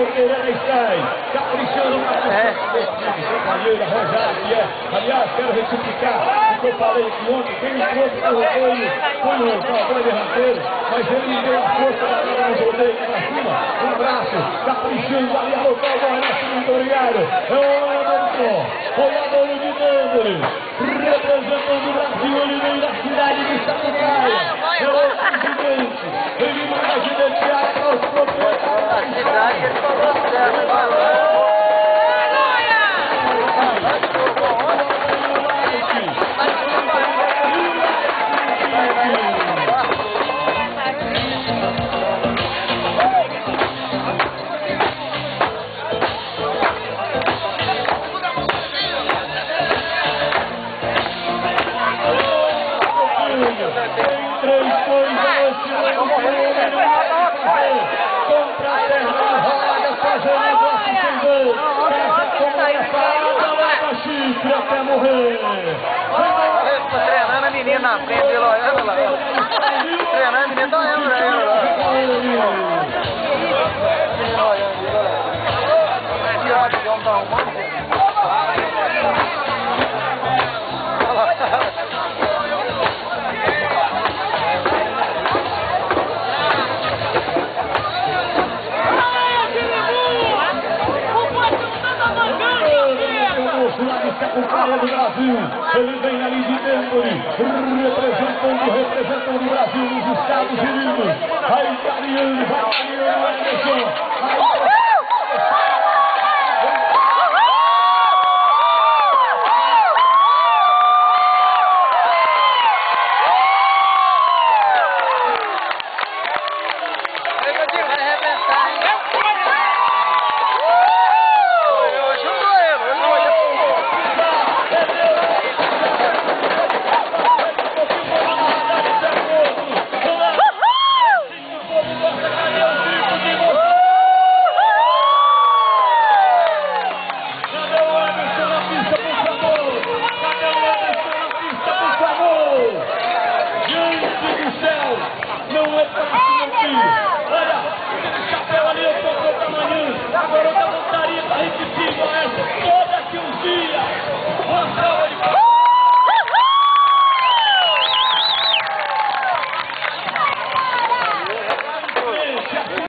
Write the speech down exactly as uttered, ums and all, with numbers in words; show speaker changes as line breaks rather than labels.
Pereira sai, caprichando na companheira Rosário, que é, aliás, quero retificar o que eu falei que ontem, quem me trouxe para o rodeio foi o cowboy derradeiro, mas ele me deu a força da galera no rodeio para cima, um abraço, caprichando ali, alô cowboy, nosso vitoriário, é o Anderson, rolador de Dandre, representando o Brasil, ele vem da cidade de Sapucaia, é o presidente, ele manda gigantear para os proprietários.
Ele falou certo, falou.
Até morrer.
Tô treinando a menina na frente dele, olhando lá. Treinando a menina, tá olhando pra ele lá. Menina olhando ele lá. Que ódio que o homem tá arrumando.
O cara do Brasil, ele vem ali de Denver, representando, representando o Brasil nos Estados Unidos. Vai Italiano, vai Italiano, Anderson,